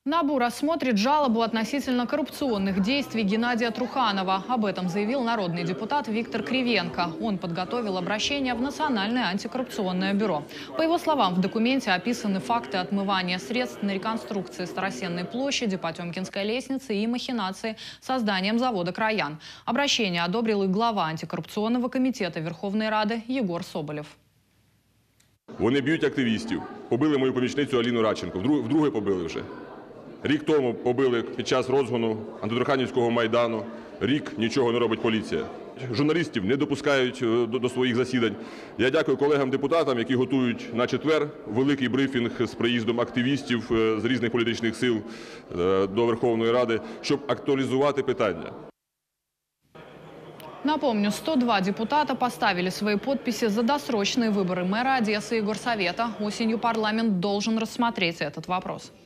НАБУ рассмотрит жалобу относительно коррупционных действий Геннадия Труханова. Об этом заявил народный депутат Виктор Кривенко. Он подготовил обращение в Национальное антикоррупционное бюро. По его словам, в документе описаны факты отмывания средств на реконструкции Старосенной площади, Потемкинской лестницы и махинации с созданием завода «Краян». Обращение одобрил и глава антикоррупционного комитета Верховной Рады Егор Соболев. Вони б'ють активістів. Побили мою помічницю Аліну Радченко. Вдруге побили вже. Рік тому побили під час розгону антитруханівського Майдану. Рік нічого не робить поліція. Журналістів не допускають до своїх засідань. Я дякую колегам-депутатам, які готують на четвер великий брифінг з приїздом активістів з різних політичних сил до Верховної Ради, щоб актуалізувати питання. Напомню, 102 депутата поставили свои подписи за досрочные выборы мэра Одессы и горсовета. Осенью парламент должен рассмотреть этот вопрос.